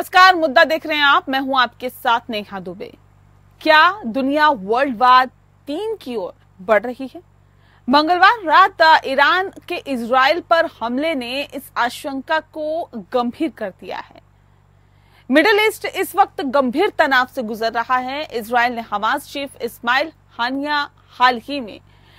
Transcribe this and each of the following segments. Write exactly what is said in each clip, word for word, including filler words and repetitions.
नमस्कार, मुद्दा देख रहे हैं आप। मैं हूं आपके साथ नेहा दुबे। क्या दुनिया वर्ल्ड वार तीन की ओर बढ़ रही है? मंगलवार रात ईरान के इजराइल पर हमले ने इस आशंका को गंभीर कर दिया है। मिडिल ईस्ट इस वक्त गंभीर तनाव से गुजर रहा है। इजराइल ने हमास चीफ इस्माइल हानिया हाल ही में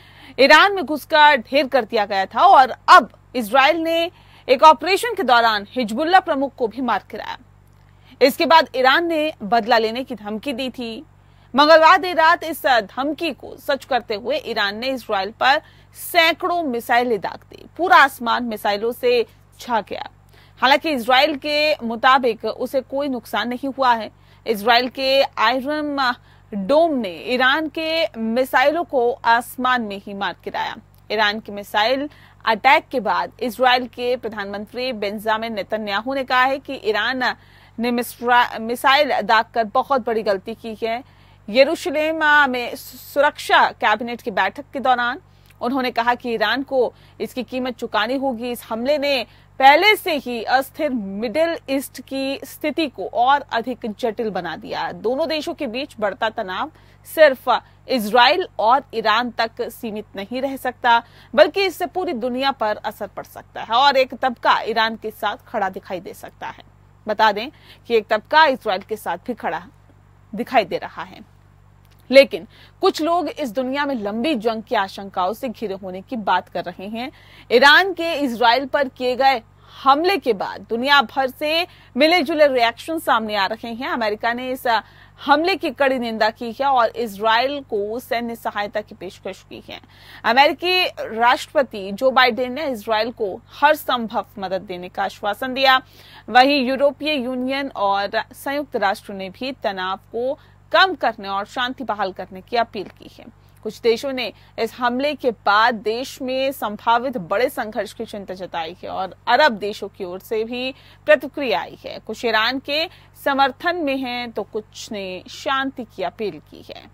ईरान में घुसकर ढेर कर दिया गया था और अब इजराइल ने एक ऑपरेशन के दौरान हिजबुल्लाह प्रमुख को भी मार गिराया। इसके बाद ईरान ने बदला लेने की धमकी दी थी। मंगलवार देर रात इस धमकी को सच करते हुए ईरान ने इजराइल पर सैकड़ों मिसाइलें दाग दी। पूरा आसमान मिसाइलों से छा गया। हालांकि इजराइल के मुताबिक उसे कोई नुकसान नहीं हुआ है। इजराइल के आयरन डोम ने ईरान के मिसाइलों को आसमान में ही मार गिराया। ईरान की मिसाइल अटैक के बाद इजराइल के प्रधानमंत्री बेंजामिन नेतन्याहू ने कहा है कि ईरान ने मिसाइल दागकर बहुत बड़ी गलती की है। यरूशलेम में सुरक्षा कैबिनेट की बैठक के दौरान उन्होंने कहा कि ईरान को इसकी कीमत चुकानी होगी। इस हमले ने पहले से ही अस्थिर मिडिल ईस्ट की स्थिति को और अधिक जटिल बना दिया। दोनों देशों के बीच बढ़ता तनाव सिर्फ इजराइल और ईरान तक सीमित नहीं रह सकता, बल्कि इससे पूरी दुनिया पर असर पड़ सकता है और एक तबका ईरान के साथ खड़ा दिखाई दे सकता है। बता दें कि एक तबका इजराइल के साथ भी खड़ा दिखाई दे रहा है। लेकिन कुछ लोग इस दुनिया में लंबी जंग की आशंकाओं से घिरे होने की बात कर रहे हैं। ईरान के इजराइल पर किए गए हमले के बाद दुनिया भर से मिले जुले रिएक्शन सामने आ रहे हैं। अमेरिका ने इस हमले की कड़ी निंदा की है और इजराइल को सैन्य सहायता की पेशकश की है। अमेरिकी राष्ट्रपति जो बाइडेन ने इजराइल को हर संभव मदद देने का आश्वासन दिया। वहीं यूरोपीय यूनियन और संयुक्त राष्ट्र ने भी तनाव को कम करने और शांति बहाल करने की अपील की है। कुछ देशों ने इस हमले के बाद देश में संभावित बड़े संघर्ष की चिंता जताई है और अरब देशों की ओर से भी प्रतिक्रिया आई है। कुछ ईरान के समर्थन में हैं तो कुछ ने शांति की अपील की है।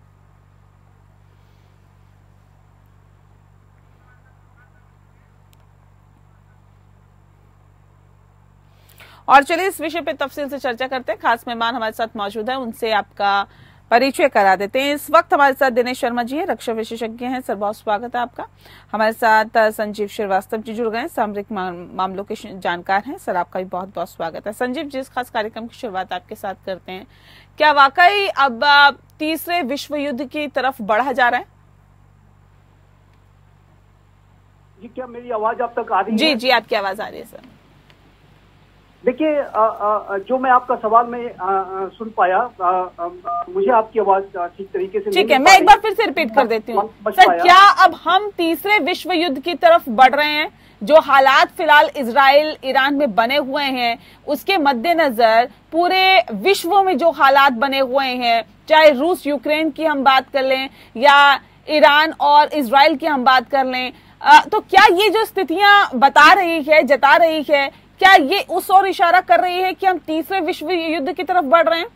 और चलिए इस विषय पे तफसील से चर्चा करते हैं। खास मेहमान हमारे साथ मौजूद है, उनसे आपका परिचय करा देते हैं। इस वक्त हमारे साथ दिनेश शर्मा जी हैं, रक्षा विशेषज्ञ हैं। सर, बहुत स्वागत है आपका। हमारे साथ संजीव श्रीवास्तव जी जुड़ गए, सामरिक मामलों के जानकार हैं। सर, आपका भी बहुत बहुत स्वागत है। संजीव जी, इस खास कार्यक्रम की शुरुआत आपके साथ करते हैं। क्या वाकई अब तीसरे विश्व युद्ध की तरफ बढ़ा जा रहा है? जी, क्या मेरी आवाज आप तक आ रही है? जी जी, आपकी आवाज आ रही है सर। देखिए, जो मैं आपका सवाल में आ, आ, सुन पाया, आ, आ, मुझे आपकी आवाज ठीक तरीके से ठीक है, मैं एक बार फिर से रिपीट कर देती हूँ। सर, क्या अब हम तीसरे विश्व युद्ध की तरफ बढ़ रहे हैं? जो हालात फिलहाल इजराइल ईरान में बने हुए हैं, उसके मद्देनजर पूरे विश्व में जो हालात बने हुए हैं, चाहे रूस यूक्रेन की हम बात कर लें या ईरान और इजराइल की हम बात कर लें, तो क्या ये जो स्थितियां बता रही है, जता रही है, क्या ये उस ओर इशारा कर रही है कि हम तीसरे विश्व युद्ध की तरफ बढ़ रहे हैं?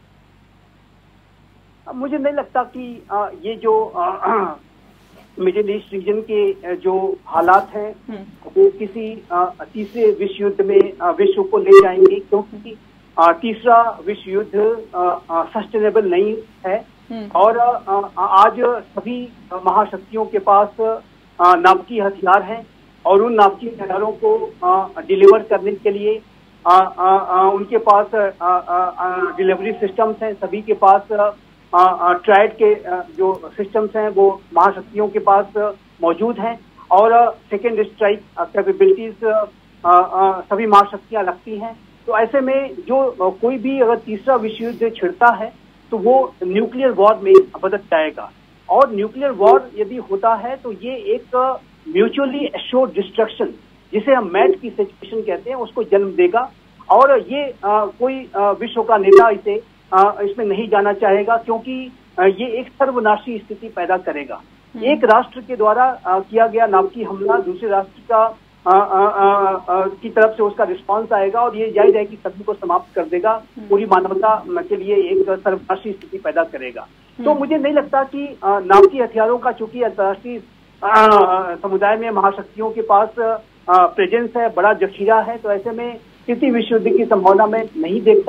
मुझे नहीं लगता कि ये जो मिडिल ईस्ट रीजन के जो हालात हैं वो किसी तीसरे विश्व युद्ध में विश्व को ले जाएंगे, क्योंकि तीसरा विश्व युद्ध सस्टेनेबल नहीं है। और आज सभी महाशक्तियों के पास नाभिकीय हथियार हैं और उन नाभिकीय हथियारों को डिलीवर करने के लिए आ, आ, आ, उनके पास डिलीवरी सिस्टम्स हैं। सभी के पास ट्राइड के आ, जो सिस्टम्स हैं वो महाशक्तियों के पास मौजूद हैं और सेकेंड स्ट्राइक कैपेबिलिटीज सभी महाशक्तियां रखती हैं। तो ऐसे में जो कोई भी अगर तीसरा विश्व युद्ध छिड़ता है तो वो न्यूक्लियर वॉर में बदल जाएगा। और न्यूक्लियर वॉर यदि होता है तो ये एक म्यूचुअली एश्योर्ड डिस्ट्रक्शन, जिसे हम मैट की सिचुएशन कहते हैं, उसको जन्म देगा। और ये आ, कोई आ, विश्व का नेता इसे आ, इसमें नहीं जाना चाहेगा, क्योंकि आ, ये एक सर्वनाशी स्थिति पैदा करेगा। एक राष्ट्र के द्वारा आ, किया गया नाभिकीय हमला दूसरे राष्ट्र का आ, आ, आ, आ, की तरफ से उसका रिस्पांस आएगा और ये जाहिर है कि सभी को समाप्त कर देगा, पूरी मानवता के लिए एक सर्वनाशी स्थिति पैदा करेगा। तो मुझे नहीं लगता कि नाभिकीय हथियारों का, चूंकि अंतर्राष्ट्रीय समुदाय में महाशक्तियों के पास प्रेजेंस है, बड़ा जखीरा है, तो ऐसे में किसी विश्व युद्ध की संभावना में नहीं देखता।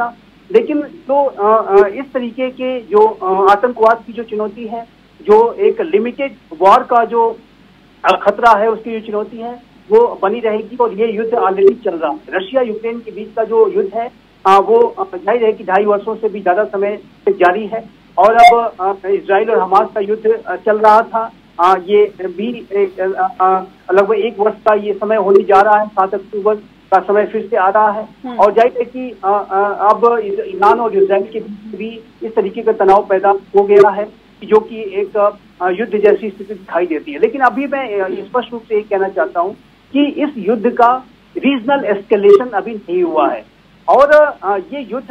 लेकिन तो इस तरीके के जो आतंकवाद की जो चुनौती है, जो एक लिमिटेड वॉर का जो खतरा है, उसकी जो चुनौती है वो बनी रहेगी। और ये युद्ध ऑलरेडी चल रहा है। रशिया यूक्रेन के बीच का जो युद्ध है वो जाहिर है कि ढाई वर्षों से भी ज्यादा समय से जारी है। और अब इजराइल और हमास का युद्ध चल रहा था, आ, ये भी लगभग एक वर्ष का ये समय होने जा रहा है। सात अक्टूबर का समय फिर से आ रहा है। और जाहिर है कि आ, आ, अब ईरान और इजराइल के बीच भी इस तरीके का तनाव पैदा हो गया है, जो कि एक युद्ध जैसी स्थिति दिखाई देती है। लेकिन अभी मैं स्पष्ट रूप से ये कहना चाहता हूँ कि इस युद्ध का रीजनल एस्केलेशन अभी नहीं हुआ है। और ये युद्ध,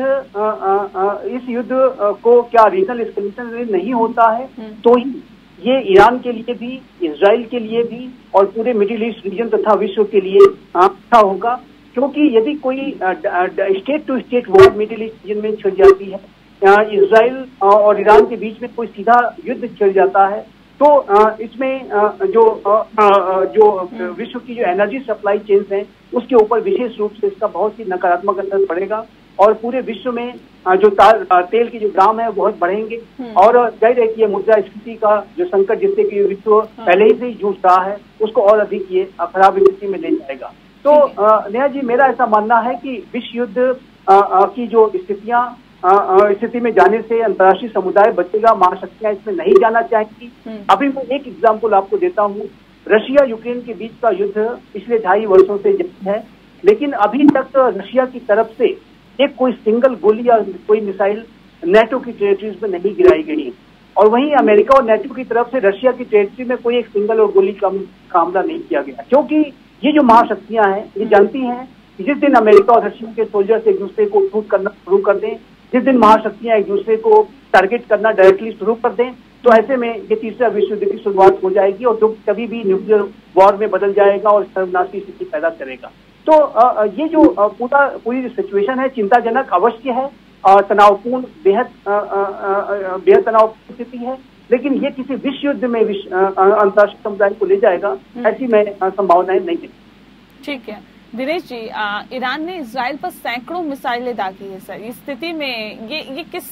इस युद्ध को क्या रीजनल एस्केलेशन नहीं होता है तो ही ये ईरान के लिए भी, इजराइल के लिए भी और पूरे मिडिल ईस्ट रीजन तथा विश्व के लिए अच्छा होगा। क्योंकि यदि कोई state to state war middle east region में छिड़ जाती है, इजराइल और ईरान के बीच में कोई सीधा युद्ध छिड़ जाता है, तो इसमें जो जो विश्व की जो एनर्जी सप्लाई चेन्स हैं उसके ऊपर विशेष रूप से इसका बहुत ही नकारात्मक असर पड़ेगा। और पूरे विश्व में जो तेल के जो दाम है बहुत बढ़ेंगे। और जाहिर है कि ये मुद्रास्फीति का जो संकट जिससे कि विश्व पहले ही से ही जूझ रहा है, उसको और अधिक ये खराब स्थिति में ले जाएगा। तो नेहा जी, मेरा ऐसा मानना है कि विश्व युद्ध की जो स्थितियां स्थिति में जाने से अंतर्राष्ट्रीय समुदाय बचेगा, महाशक्तियां इसमें नहीं जाना चाहेंगी। अभी मैं एक एग्जाम्पल आपको देता हूँ। रशिया यूक्रेन के बीच का युद्ध पिछले ढाई वर्षों से जारी है, लेकिन अभी तक रशिया की तरफ से एक कोई सिंगल गोली या कोई मिसाइल नेटो की टेरिटरीज में नहीं गिराई गई। और वहीं अमेरिका और नेटो की तरफ से रशिया की टेरिटरी में कोई एक सिंगल और गोली का हमला नहीं किया गया। क्योंकि ये जो महाशक्तियां हैं ये जानती हैं कि जिस दिन अमेरिका और रशिया के सोल्जर्स एक दूसरे को शूट करना शुरू कर दें, जिस दिन महाशक्तियां एक दूसरे को टारगेट करना डायरेक्टली शुरू कर दें, तो ऐसे में ये तीसरा विश्व युद्ध की शुरुआत हो जाएगी और जो कभी भी न्यूक्लियर वॉर में बदल जाएगा और सर्वनाश की स्थिति पैदा करेगा। तो आ, ये जो आ, पूरा पूरी जो सिचुएशन है चिंताजनक अवश्य है और तनावपूर्ण, बेहद बेहद तनावपूर्ण स्थिति है। लेकिन ये किसी विश्व युद्ध में अंतर्राष्ट्रीय समुदाय को ले जाएगा, ऐसी मैं संभावनाएं नहीं देखती। ठीक है दिनेश जी, आ, ईरान ने इजराइल पर सैकड़ों मिसाइलें दागी है सर। इस स्थिति में ये ये किस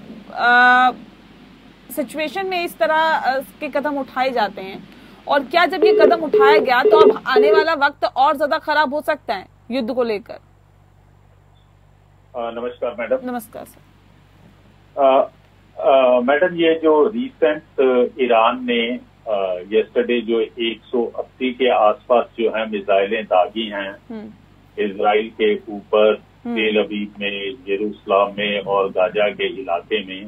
सिचुएशन में इस तरह के कदम उठाए जाते हैं, और क्या जब ये कदम उठाया गया तो अब आने वाला वक्त और ज्यादा खराब हो सकता है युद्ध को लेकर? नमस्कार मैडम। नमस्कार सर। मैडम, ये जो रिसेंट ईरान ने यस्टरडे जो एक सौ अस्सी के आसपास जो है मिसाइलें दागी हैं इजराइल के ऊपर, तेल अवीव में, यरूशलेम में और गाजा के इलाके में,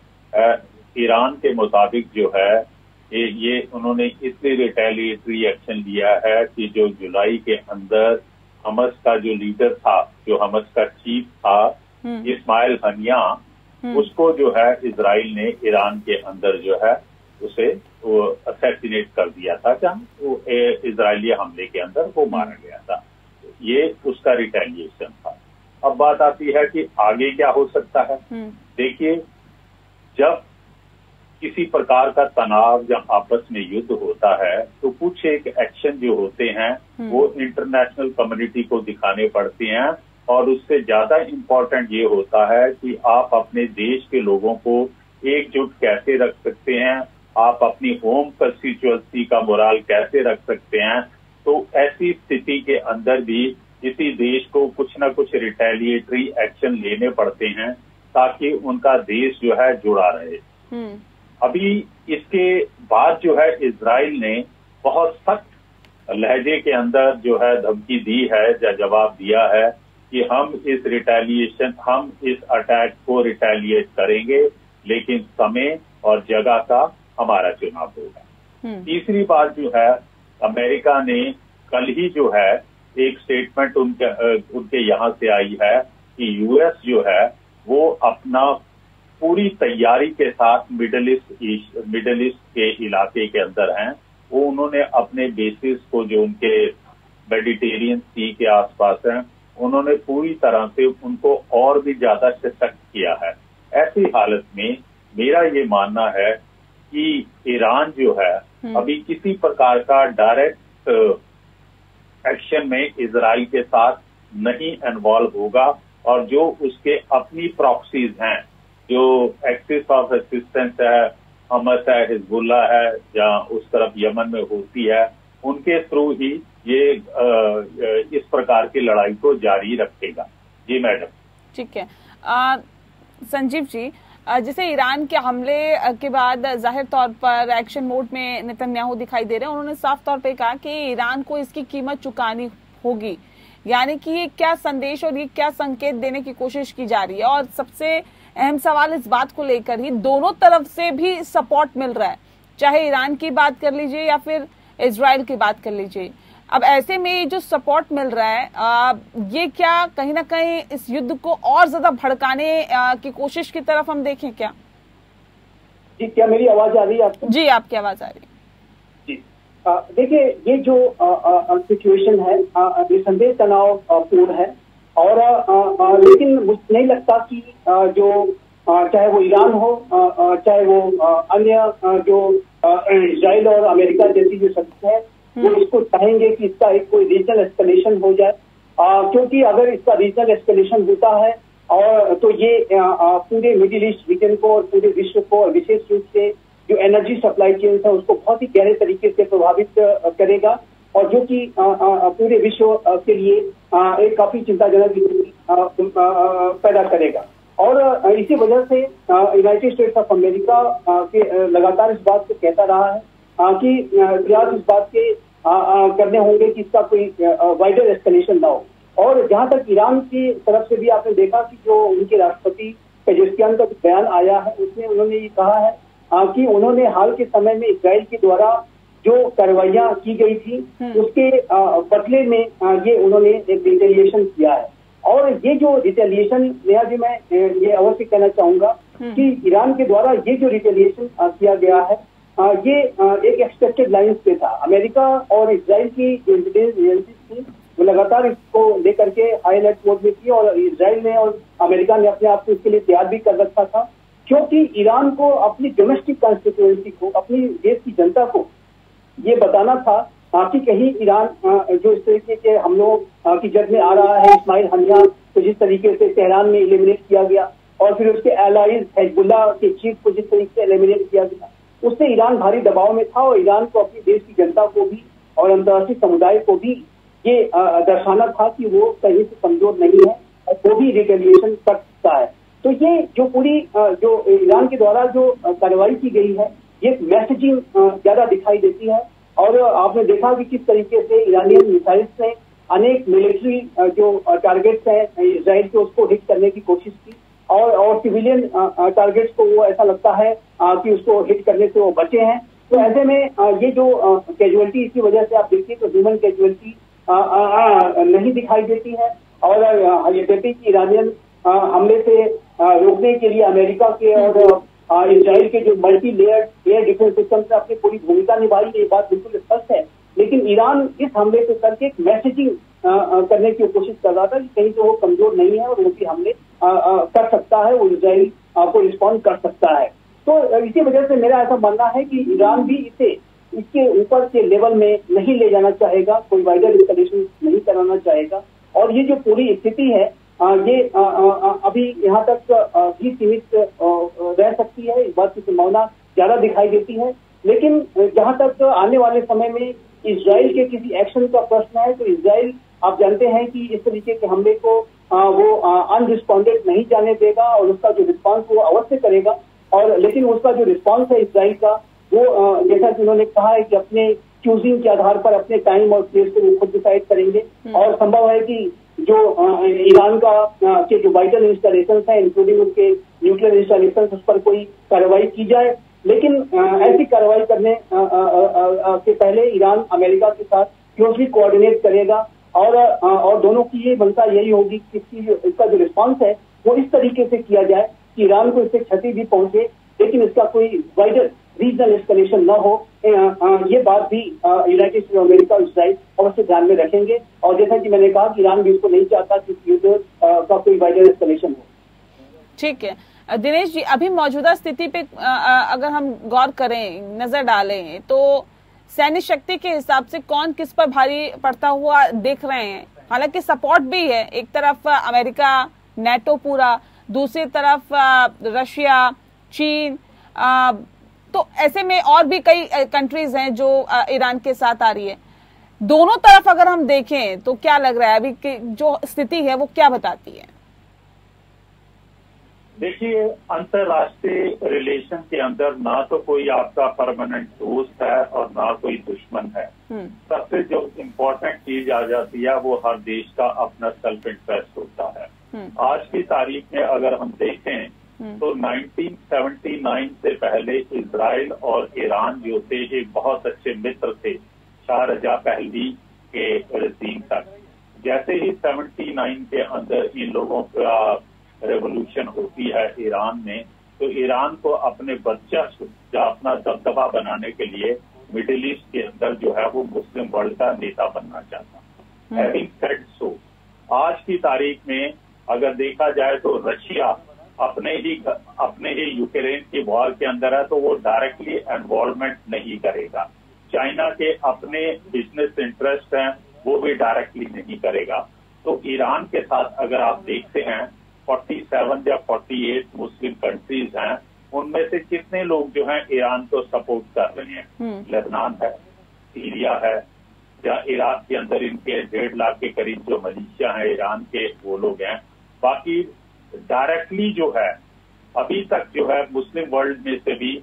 ईरान के मुताबिक जो है ये ये उन्होंने इसलिए रिटेलिएटरी एक्शन लिया है कि जो जुलाई के अंदर हमस का जो लीडर था, जो हमस का चीफ था इस्माइल हनिया, उसको जो है इजराइल ने ईरान के अंदर जो है उसे वो असैसिनेट कर दिया था, जहां वो इजरायली हमले के अंदर वो मारा गया था। ये उसका रिटेलिएशन था। अब बात आती है कि आगे क्या हो सकता है। देखिए, जब किसी प्रकार का तनाव या आपस में युद्ध होता है तो कुछ एक एक्शन जो होते हैं वो इंटरनेशनल कम्युनिटी को दिखाने पड़ते हैं, और उससे ज्यादा इम्पोर्टेंट ये होता है कि आप अपने देश के लोगों को एकजुट कैसे रख सकते हैं, आप अपनी होम कंस्टिट्यूएंसी का मोराल कैसे रख सकते हैं। तो ऐसी स्थिति के अंदर भी किसी देश को कुछ न कुछ रिटेलिएटरी एक्शन लेने पड़ते हैं ताकि उनका देश जो है जुड़ा रहे। अभी इसके बाद जो है इजराइल ने बहुत सख्त लहजे के अंदर जो है धमकी दी है या जवाब दिया है कि हम इस रिटेलिएशन हम इस अटैक को रिटेलिएट करेंगे, लेकिन समय और जगह का हमारा चुनाव होगा। तीसरी बात जो है, अमेरिका ने कल ही जो है एक स्टेटमेंट उनके उनके यहाँ से आई है कि यूएस जो है वो अपना पूरी तैयारी के साथ मिडल ईस्ट मिडल ईस्ट के इलाके के अंदर हैं। वो उन्होंने अपने बेसिस को जो उनके मेडिटेरियन सी के आसपास हैं, उन्होंने पूरी तरह से उनको और भी ज्यादा सशक्त किया है। ऐसी हालत में मेरा ये मानना है कि ईरान जो है अभी किसी प्रकार का डायरेक्ट एक्शन में इजराइल के साथ नहीं इन्वॉल्व होगा और जो उसके अपनी प्रॉक्सीज हैं, जो एक्सिस ऑफ रेसिस्टेंस है, हमस है, हिजबुल्ला है, जहाँ उस तरफ यमन में होती है, उनके थ्रू ही ये इस प्रकार की लड़ाई को जारी रखेगा। जी मैडम। ठीक है। आ, संजीव जी, जैसे ईरान के हमले के बाद जाहिर तौर पर एक्शन मोड में नेतन्याहू दिखाई दे रहे हैं। उन्होंने साफ तौर पे कहा कि ईरान को इसकी कीमत चुकानी होगी, यानी कि ये क्या संदेश और ये क्या संकेत देने की कोशिश की जा रही है। और सबसे अहम सवाल इस बात को लेकर ही दोनों तरफ से भी सपोर्ट मिल रहा है, चाहे ईरान की बात कर लीजिए या फिर इजराइल की बात कर लीजिए। अब ऐसे में जो सपोर्ट मिल रहा है, आ, ये क्या कहीं ना कहीं इस युद्ध को और ज्यादा भड़काने आ, की कोशिश की तरफ हम देखें क्या? जी, क्या मेरी आवाज आ रही है आपको? जी, आपकी आवाज आ रही है। जी, देखिए, ये जो सिचुएशन है निसंदेह तनाव पूर्ण है, और आ, आ, लेकिन मुझे नहीं लगता कि आ, जो आ, चाहे वो ईरान हो, आ, चाहे वो आ, अन्य जो इजराइल और अमेरिका जैसी जो शक्ति है, वो इसको चाहेंगे कि इसका एक कोई रीजनल एस्केलेशन हो जाए, आ, क्योंकि अगर इसका रीजनल एस्केलेशन होता है और तो ये आ, आ, पूरे मिडिल ईस्ट रीजन को और पूरे विश्व को, और विशेष रूप से जो एनर्जी सप्लाई चेन है उसको बहुत ही गहरे तरीके से प्रभावित करेगा, और जो कि पूरे विश्व के लिए आ, एक काफी चिंताजनक स्थिति पैदा करेगा। और इसी वजह से यूनाइटेड स्टेट्स ऑफ अमेरिका के लगातार इस बात को कहता रहा है आ, कि प्रयास इस बात के आ, आ, करने होंगे कि इसका कोई वाइडर एस्केलेशन ना हो। और जहां तक ईरान की तरफ से भी आपने देखा कि जो उनके राष्ट्रपति पेजेश्कियान का बयान आया है, उसमें उन्होंने ये कहा है आ, कि उन्होंने हाल के समय में इजराइल के द्वारा जो कार्रवाइयां की गई थी उसके बदले में आ, ये उन्होंने एक रिटेलिएशन किया है। और ये जो रिटेलिएशन, नेहा जी, मैं ये अवश्य कहना चाहूंगा कि ईरान के द्वारा ये जो रिटेलिएशन किया गया है, आ, ये आ, एक एक्सपेक्टेड लाइंस पे था। अमेरिका और इजराइल की इंटेलिजेंस एजेंसी थी, वो लगातार इसको लेकर के हाई अलर्ट मोड में थी, और इजराइल ने और अमेरिका ने अपने आप को इसके लिए तैयार भी कर रखा था, क्योंकि ईरान को अपनी डोमेस्टिक कॉन्स्टिट्यूएंसी को, अपनी देश की जनता को ये बताना था कि कहीं ईरान जो इस तरीके के हमलों की जद में आ रहा है, इस्माइल हनिया को जिस तरीके से तेहरान में एलिमिनेट किया गया, और फिर उसके एलाइज हिजबुल्ला के चीफ को जिस तरीके से एलिमिनेट किया गया, उससे ईरान भारी दबाव में था, और ईरान को अपनी देश की जनता को भी और अंतर्राष्ट्रीय समुदाय को भी ये दर्शाना था कि वो कहीं से कमजोर नहीं है और वो भी रिटेलिएशन कर सकता है। तो ये जो पूरी जो ईरान के द्वारा जो कार्रवाई की गई है, ये मैसेजिंग ज्यादा दिखाई देती है। और आपने देखा कि किस तरीके से ईरानियन मिसाइल्स ने अनेक मिलिट्री जो टारगेट्स हैं इजराइल के, उसको हिट करने की कोशिश की, और और सिविलियन टारगेट्स को वो ऐसा लगता है कि उसको हिट करने से वो बचे हैं। तो ऐसे में ये जो कैजुअलिटी, इसी वजह से आप देखिए तो ह्यूमन कैजुअलिटी नहीं दिखाई देती है। और यद्यपि कि ईरानियन हमले से रोकने के लिए अमेरिका के और इजराइल के जो multi layer air defence system से अपनी पूरी भूमिका निभाई, ये बात बिल्कुल स्पष्ट है, लेकिन ईरान इस हमले को करके एक मैसेजिंग करने की कोशिश कर रहा था कि कहीं तो वो कमजोर नहीं है और वो भी हमले आ, आ, कर सकता है, वो इजराइल को रिस्पॉन्ड कर सकता है। तो इसी वजह से मेरा ऐसा मानना है कि ईरान भी इसे इसके ऊपर के लेवल में नहीं ले जाना चाहेगा, कोई वाइडर एस्केलेशन नहीं कराना चाहेगा। और ये जो पूरी स्थिति है आ, ये आ, आ, अभी यहाँ तक भी सीमित रह सकती है, इस बात की संभावना ज्यादा दिखाई देती है। लेकिन जहां तक आने वाले समय में इजराइल के किसी एक्शन का प्रश्न है, तो इजराइल आप जानते हैं कि इस तरीके के हमले को आ, वो अनरिस्पॉन्डेड नहीं जाने देगा, और उसका जो रिस्पांस वो अवश्य करेगा। और लेकिन उसका जो रिस्पांस है इजराइल का, वो जैसा कि उन्होंने कहा है कि अपने चूजिंग के आधार पर अपने टाइम और प्लेस को वो खुद डिसाइड करेंगे। और संभव है कि जो ईरान का के जो वाइटल इंस्टॉलेशन है, इंक्लूडिंग उसके न्यूक्लियर इंस्टॉलेशन, उस पर कोई कार्रवाई की जाए। लेकिन ऐसी कार्रवाई करने से पहले ईरान अमेरिका के साथ क्लोजली कोऑर्डिनेट करेगा, और और दोनों की ये मंशा यही होगी कि इसकी इसका जो रिस्पांस है वो इस तरीके से किया जाए कि ईरान को इससे क्षति भी पहुंचे, लेकिन इसका कोई वाइडर रीजनल एस्केलेशन न हो। ये बात भी यूनाइटेड स्टेट्स ऑफ अमेरिका और इजराइल अवश्य ध्यान में रखेंगे। और जैसा कि मैंने कहा कि ईरान भी इसको नहीं चाहता कि युद्ध का कोई वाइडर एस्केलेशन हो। ठीक है दिनेश जी, अभी मौजूदा स्थिति पे अगर हम गौर करें, नजर डालें, तो सैन्य शक्ति के हिसाब से कौन किस पर भारी पड़ता हुआ देख रहे हैं? हालांकि सपोर्ट भी है, एक तरफ अमेरिका नेटो पूरा, दूसरी तरफ रशिया, चीन, आ, तो ऐसे में और भी कई कंट्रीज हैं जो ईरान के साथ आ रही है। दोनों तरफ अगर हम देखें तो क्या लग रहा है अभी की जो स्थिति है वो क्या बताती है? देखिए, अंतर्राष्ट्रीय रिलेशन के अंदर ना तो कोई आपका परमानेंट दोस्त है और ना कोई दुश्मन है। सबसे जो इम्पोर्टेंट चीज आ जाती है वो हर देश का अपना सेल्फ इंटरेस्ट होता है। आज की तारीख में अगर हम देखें तो नाइनटीन सेवेंटी नाइन से पहले इजराइल और ईरान जो थे एक बहुत अच्छे मित्र थे शाह रजा पहलवी के रजीम तक। जैसे ही सेवेंटी नाइन के अंदर इन लोगों का रेवोल्यूशन होती है ईरान में, तो ईरान को अपने वर्चस्व या अपना दबदबा बनाने के लिए मिडिल ईस्ट के अंदर जो है वो मुस्लिम वर्ल्ड का नेता बनना चाहता। हैविंग सेड सो, आज की तारीख में अगर देखा जाए तो रशिया अपने ही अपने ही यूक्रेन की वॉर के अंदर है, तो वो डायरेक्टली इन्वॉल्वमेंट नहीं करेगा। चाइना के अपने बिजनेस इंटरेस्ट हैं, वो भी डायरेक्टली नहीं करेगा। तो ईरान के साथ अगर आप देखते हैं सैंतालीस या अड़तालीस मुस्लिम कंट्रीज हैं, उनमें से कितने लोग जो हैं ईरान को सपोर्ट कर रहे हैं? लेबनान है, सीरिया है, या इराक के अंदर इनके डेढ़ लाख के करीब जो मलेशिया है ईरान के, वो लोग हैं। बाकी डायरेक्टली जो है अभी तक जो है मुस्लिम वर्ल्ड में से भी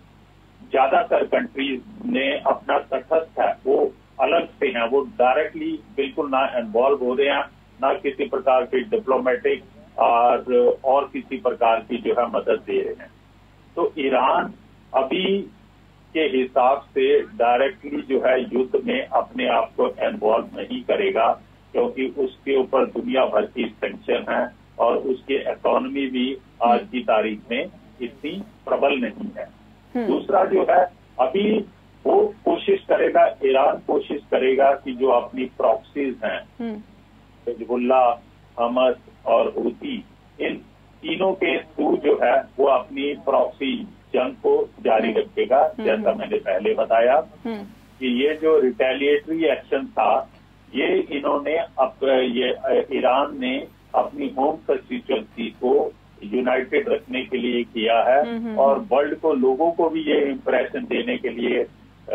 ज्यादातर कंट्रीज ने अपना तटस्थ है वो अलग से हैं, वो डायरेक्टली बिल्कुल ना इन्वॉल्व हो रहे हैं, ना किसी प्रकार की डिप्लोमेटिक और और किसी प्रकार की जो है मदद दे रहे हैं। तो ईरान अभी के हिसाब से डायरेक्टली जो है युद्ध में अपने आप को इन्वॉल्व नहीं करेगा, क्योंकि उसके ऊपर दुनिया भर की टेंशन है और उसकी इकोनॉमी भी आज की तारीख में इतनी प्रबल नहीं है। दूसरा जो है अभी वो कोशिश करेगा, ईरान कोशिश करेगा कि जो अपनी प्रॉक्सीज हैं हिजबुल्लाह, हमस और हूती, इन तीनों के थ्रू जो है वो अपनी प्रॉक्सी जंग को जारी रखेगा। जैसा मैंने पहले बताया कि ये जो रिटेलिएटरी एक्शन था ये इन्होंने अब ये ईरान ने अपनी होम कंस्टिट्यूएंसी को यूनाइटेड रखने के लिए किया है और वर्ल्ड को, लोगों को भी ये इम्प्रेशन देने के लिए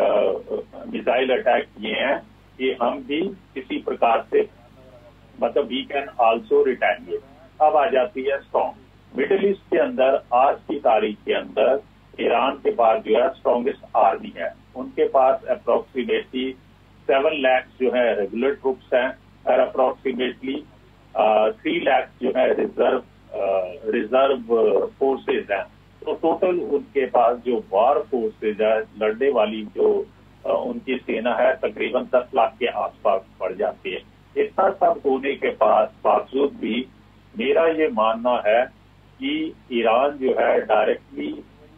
मिसाइल अटैक किए हैं कि हम भी किसी प्रकार से, मतलब वी कैन आल्सो रिटेलिएट। अब आ जाती है स्ट्रॉन्ग मिडिल ईस्ट के अंदर। आज की तारीख के अंदर ईरान के पास जो है स्ट्रॉन्गेस्ट आर्मी है, उनके पास अप्रोक्सीमेटली सेवन लाख जो है रेगुलर ट्रूप्स हैं और अप्रोक्सीमेटली थ्री लाख जो है रिजर्व रिजर्व फोर्सेज हैं। तो टोटल उनके पास जो वॉर फोर्सेज है, लड़ने वाली जो uh, उनकी सेना है, तकरीबन दस लाख के आसपास बढ़ जाती है। इतना सब होने के पास बावजूद भी मेरा ये मानना है कि ईरान जो है डायरेक्टली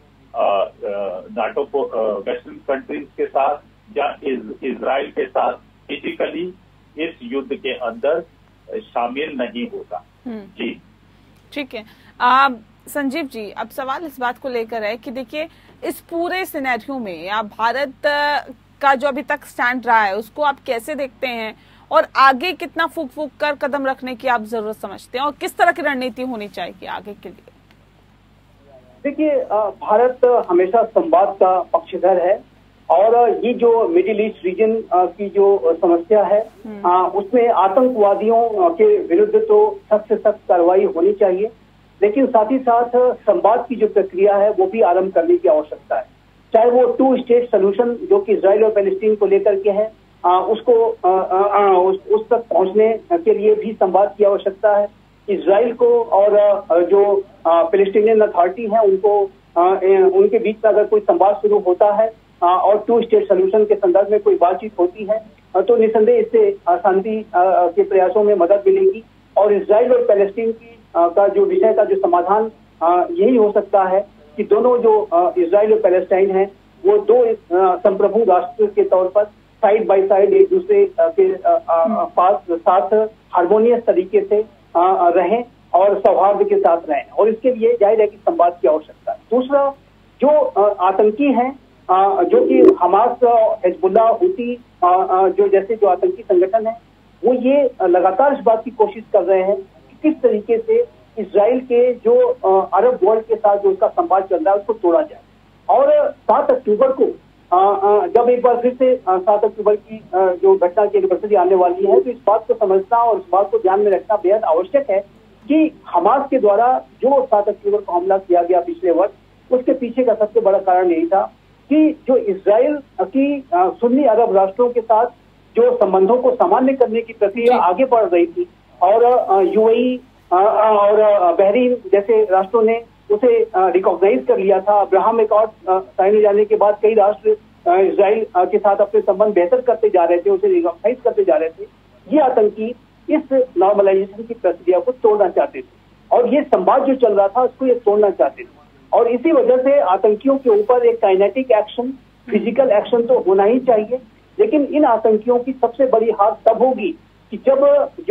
नाटो को वेस्टर्न कंट्रीज के साथ या इज, इजराइल के साथ फिजिकली इस युद्ध के अंदर शामिल नहीं होगा। जी ठीक है। आप संजीव जी, अब सवाल इस बात को लेकर है कि देखिए इस पूरे सिनेरियो में आप भारत का जो अभी तक स्टैंड रहा है उसको आप कैसे देखते हैं और आगे कितना फूक फूक कर कदम रखने की आप जरूरत समझते हैं और किस तरह की रणनीति होनी चाहिए आगे के लिए? देखिए, भारत हमेशा संवाद का पक्षधर है और ये जो मिडिल ईस्ट रीजन की जो समस्या है उसमें आतंकवादियों के विरुद्ध तो सख्त से सख्त कार्रवाई होनी चाहिए, लेकिन साथ ही साथ संवाद की जो प्रक्रिया है वो भी आरंभ करने की आवश्यकता है। चाहे वो टू स्टेट सोल्यूशन जो कि इजराइल और पैलेस्टीन को लेकर के है, आ, उसको आ, आ, उस, उस तक पहुंचने के लिए भी संवाद की आवश्यकता है। इजराइल को और आ, जो पैलेस्टीनियन अथॉरिटी है उनको आ, उनके बीच में अगर कोई संवाद शुरू होता है आ, और टू स्टेट सोल्यूशन के संदर्भ में कोई बातचीत होती है तो निसंदेह इससे शांति के प्रयासों में मदद मिलेगी और इजराइल और पैलेस्टीन की आ, का जो विषय का जो समाधान यही हो सकता है कि दोनों जो इजराइल और पैलेस्टाइन है वो दो संप्रभु राष्ट्र के तौर पर साइड बाय साइड एक दूसरे के पास साथ हार्मोनियस तरीके से रहें और सौहार्द के साथ रहें, और इसके लिए जाहिर है कि संवाद की आवश्यकता है। दूसरा, जो आतंकी हैं जो कि हमास, हिजबुल्लाह, हूती जो जैसे जो आतंकी संगठन है वो ये लगातार इस बात की कोशिश कर रहे हैं कि किस तरीके से इजराइल के जो अरब वर्ल्ड के साथ जो उसका संवाद चल रहा है उसको तोड़ा जाए। और सात अक्टूबर को आ, आ, जब एक बार फिर से सात अक्टूबर की आ, जो घटना की एनिवर्सरी आने वाली है, तो इस बात को समझना और इस बात को ध्यान में रखना बेहद आवश्यक है कि हमास के द्वारा जो सात अक्टूबर को हमला किया गया पिछले वर्ष, उसके पीछे का सबसे बड़ा कारण यही था कि जो इजराइल की सुन्नी अरब राष्ट्रों के साथ जो संबंधों को सामान्य करने की प्रक्रिया आगे बढ़ रही थी और यूएई और बहरीन जैसे राष्ट्रों ने उसे रिकॉग्नाइज कर लिया था। अब्राहम एकॉर्ड साइन हो जाने के बाद कई राष्ट्र इजराइल के साथ अपने संबंध बेहतर करते जा रहे थे, उसे रिकॉग्नाइज करते जा रहे थे। ये आतंकी इस नॉर्मलाइजेशन की प्रक्रिया को तोड़ना चाहते थे और ये संवाद जो चल रहा था उसको ये तोड़ना चाहते थे। और इसी वजह से आतंकियों के ऊपर एक काइनेटिक एक्शन, फिजिकल एक्शन तो होना ही चाहिए, लेकिन इन आतंकियों की सबसे बड़ी हार तब होगी कि जब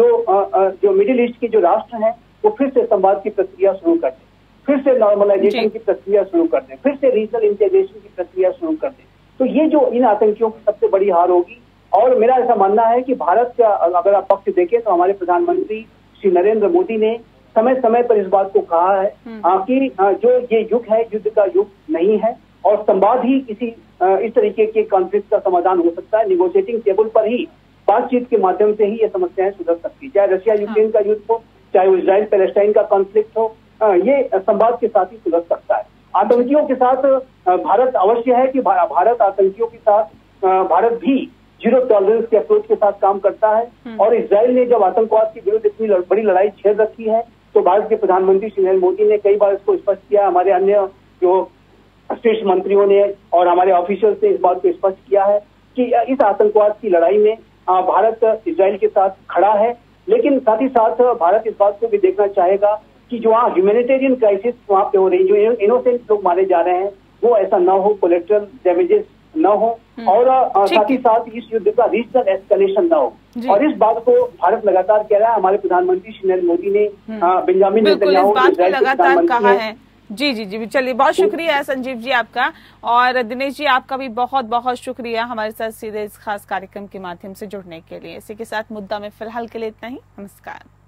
जो जो मिडिल ईस्ट के जो राष्ट्र हैं वो फिर से संवाद की प्रक्रिया शुरू कर दें, फिर से नॉर्मलाइजेशन की प्रक्रिया शुरू कर दें, फिर से रीजनल इंटीग्रेशन की प्रक्रिया शुरू कर दें। तो ये जो इन आतंकियों की सबसे बड़ी हार होगी। और मेरा ऐसा मानना है कि भारत का अगर आप पक्ष देखें तो हमारे प्रधानमंत्री श्री नरेंद्र मोदी ने समय समय पर इस बात को कहा है कि जो ये युग है युद्ध का युग नहीं है और संवाद ही किसी इस तरीके के कॉन्फ्लिक्ट का समाधान हो सकता है। निगोशिएटिंग टेबल पर ही बातचीत के माध्यम से ही ये समस्याएं सुधर सकती है, चाहे रशिया यूक्रेन का युद्ध हो, चाहे वो इजराइल पैलेस्टाइन का कॉन्फ्लिक्ट हो, ये संवाद के साथ ही सुधर सकता है। आतंकियों के साथ भारत अवश्य है कि भारत आतंकियों के साथ भारत भी जीरो टॉलरेंस के अप्रोच के साथ काम करता है। और इजराइल ने जब आतंकवाद के विरुद्ध इतनी बड़ी लड़ाई छेड़ रखी है तो भारत के प्रधानमंत्री श्री नरेंद्र मोदी ने कई बार इसको स्पष्ट किया, हमारे अन्य जो शीर्ष मंत्रियों ने और हमारे ऑफिशियल्स ने इस बात को स्पष्ट किया है कि इस आतंकवाद की लड़ाई में भारत इजराइल के साथ खड़ा है। लेकिन साथ ही साथ भारत इस बात को भी देखना चाहेगा कि जो वहाँ ह्यूमैनिटेरियन क्राइसिस वहाँ पे हो रही, जो इनोसेंट लोग मारे जा रहे हैं, वो ऐसा न हो, कोलेटरल डैमेजेस न हो और साथ ही साथ इस युद्ध का रीजनल एस्केलेशन न हो। और इस बात को भारत लगातार कह रहा है। हमारे प्रधानमंत्री श्री नरेंद्र मोदी ने बेंजामिन नेतन्याहू लगातार कहा है। जी जी जी चलिए, बहुत शुक्रिया संजीव जी आपका, और दिनेश जी आपका भी बहुत बहुत शुक्रिया हमारे साथ सीधे इस खास कार्यक्रम के माध्यम से जुड़ने के लिए। इसी के साथ मुद्दा में फिलहाल के लिए इतना ही। नमस्कार।